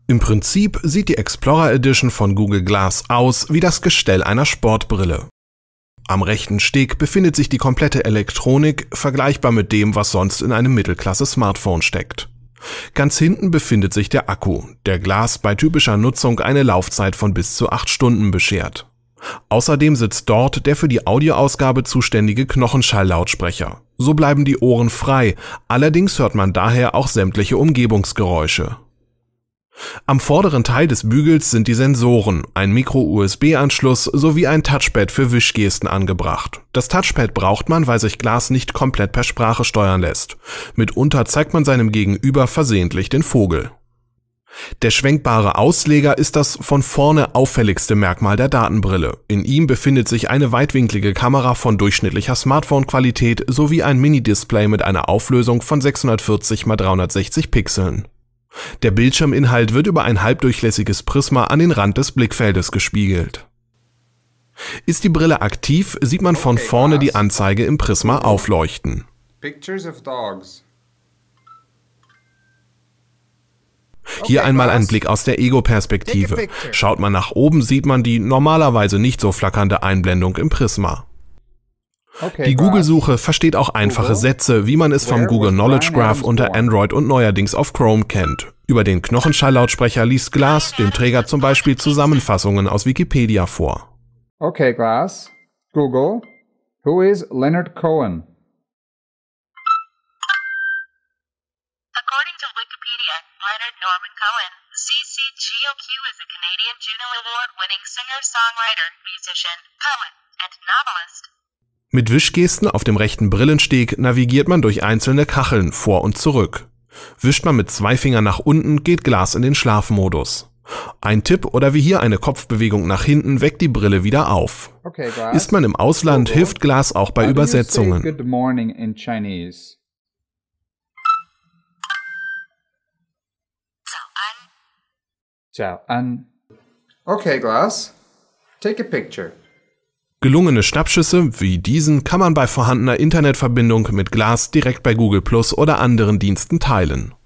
Im Prinzip sieht die Explorer Edition von Google Glass aus wie das Gestell einer Sportbrille. Am rechten Steg befindet sich die komplette Elektronik, vergleichbar mit dem, was sonst in einem Mittelklasse-Smartphone steckt. Ganz hinten befindet sich der Akku, der Glass bei typischer Nutzung eine Laufzeit von bis zu 8 Stunden beschert. Außerdem sitzt dort der für die Audioausgabe zuständige Knochenschalllautsprecher. So bleiben die Ohren frei, allerdings hört man daher auch sämtliche Umgebungsgeräusche. Am vorderen Teil des Bügels sind die Sensoren, ein Micro-USB-Anschluss sowie ein Touchpad für Wischgesten angebracht. Das Touchpad braucht man, weil sich Glass nicht komplett per Sprache steuern lässt. Mitunter zeigt man seinem Gegenüber versehentlich den Vogel. Der schwenkbare Ausleger ist das von vorne auffälligste Merkmal der Datenbrille. In ihm befindet sich eine weitwinklige Kamera von durchschnittlicher Smartphone-Qualität sowie ein Mini-Display mit einer Auflösung von 640 x 360 Pixeln. Der Bildschirminhalt wird über ein halbdurchlässiges Prisma an den Rand des Blickfeldes gespiegelt. Ist die Brille aktiv, sieht man von vorne die Anzeige im Prisma aufleuchten. Hier einmal ein Blick aus der Ego-Perspektive. Schaut man nach oben, sieht man die normalerweise nicht so flackernde Einblendung im Prisma. Die Google-Suche versteht auch einfache Sätze, wie man es vom Google Knowledge Graph unter Android und neuerdings auf Chrome kennt. Über den Knochenschalllautsprecher liest Glass dem Träger zum Beispiel Zusammenfassungen aus Wikipedia vor. Okay, Glass. Google. Who is Leonard Cohen? According to Wikipedia, Leonard Norman Cohen, CCGOQ, is a Canadian Juno Award-winning singer, songwriter, musician, poet, and novelist. Mit Wischgesten auf dem rechten Brillensteg navigiert man durch einzelne Kacheln vor und zurück. Wischt man mit 2 Fingern nach unten, geht Glass in den Schlafmodus. Ein Tipp oder wie hier eine Kopfbewegung nach hinten weckt die Brille wieder auf. Ist man im Ausland, hilft Glass auch bei Übersetzungen. Good morning in Chinese. Ciao an. Okay, Glass. Take a picture. Gelungene Schnappschüsse wie diesen kann man bei vorhandener Internetverbindung mit Glass direkt bei Google Plus oder anderen Diensten teilen.